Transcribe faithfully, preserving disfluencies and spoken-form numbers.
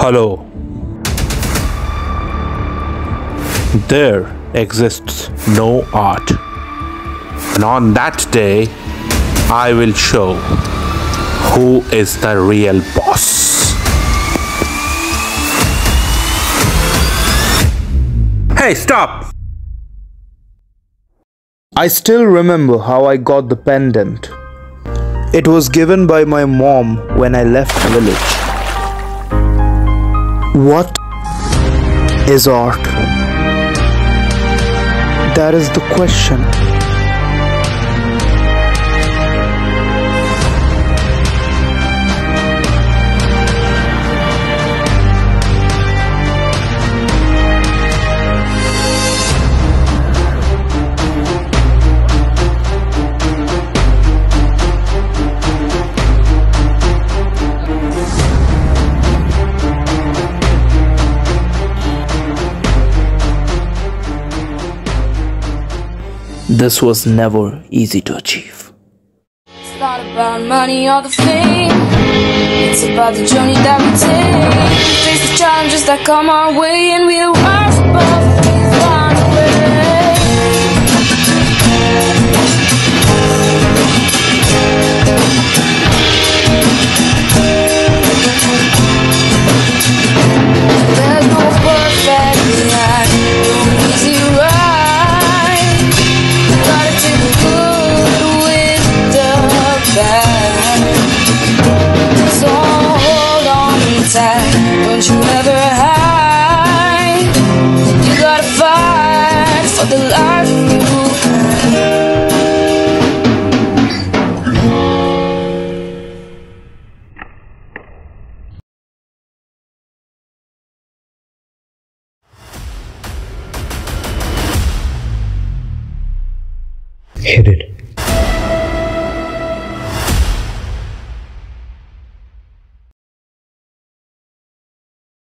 Hello. There exists no art. And on that day, I will show who is the real boss. Hey, stop! I still remember how I got the pendant. It was given by my mom when I left village. What is art? That is the question. This was never easy to achieve. It's not about money or the fame. It's about the journey that we take. Face the challenges that come our way, and we'll rise above and find a way. There's no perfect life, no easy ride. So hold on tight, don't you ever hide. You gotta fight for the life you Hit it.